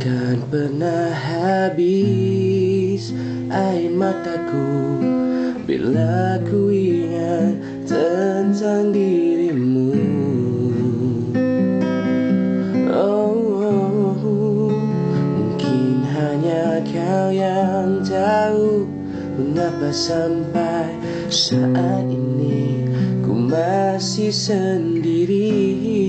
Takkan pernah habis air mataku bila ku ingat tentang dirimu. Mungkin hanya kau yang tahu mengapa sampai saat ini ku masih sendiri.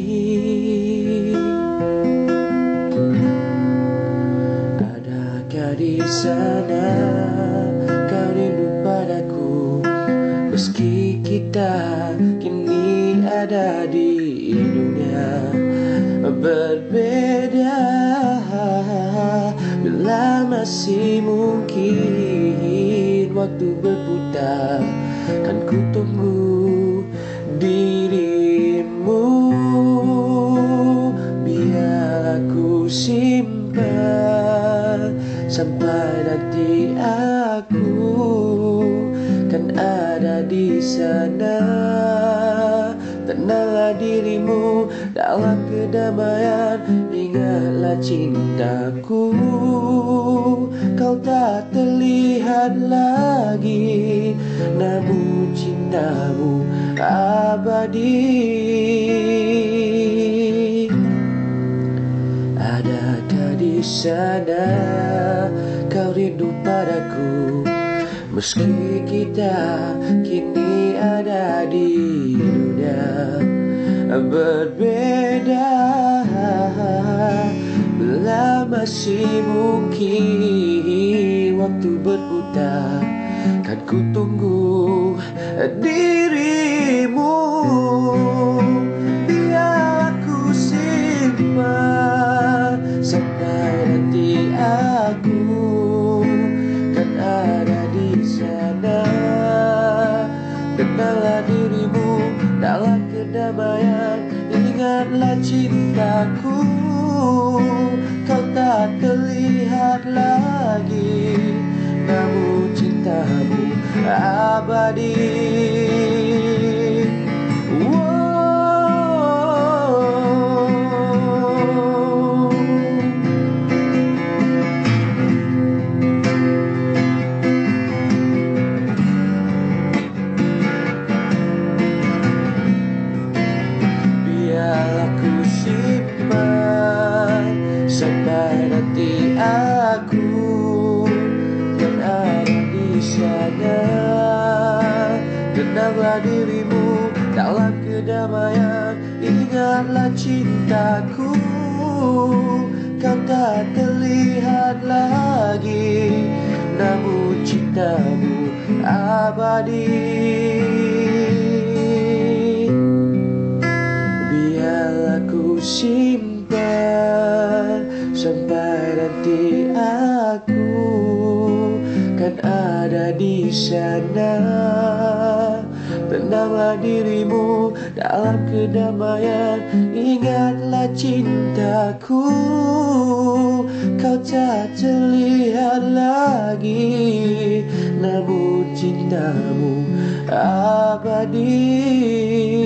Adakah di sana kau rindu padaku, meski kita kini ada di dunia berbeda? Bila masih mungkin waktu berputar, kan ku tunggu dirimu. Biar aku simpan sampai nanti aku kan ada di sana. Tenanglah dirimu dalam kedamaian, ingatlah cintaku. Kau tak terlihat lagi, namun cintamu abadi. Adakah di sana kau rindu padaku, meski kita kini ada di dunia berbeda? Bila masih mungkin waktu berputar, kan ku tunggu dirimu. Biar aku simpan sampai nanti aku kan ada di sana. Kenallah dirimu dalam kedamaian, ingatlah cintaku. Kau tak terlihat lagi, namun cintamu abadi. Sampai nanti aku kan ada di sana. Tenanglah dirimu dalam kedamaian, ingatlah cintaku. Kau tak terlihat lagi, namun cintamu abadi. Biar aku simpan sampai nanti aku kan ada di sana. Tenanglah dirimu dalam kedamaian, ingatlah cintaku. Kau tak terlihat lagi, namun cintamu abadi.